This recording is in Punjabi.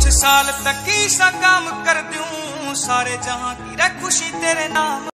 कुछ साल तक ही सा काम कर दूं, सारे जहां की रे खुशी तेरे नाम।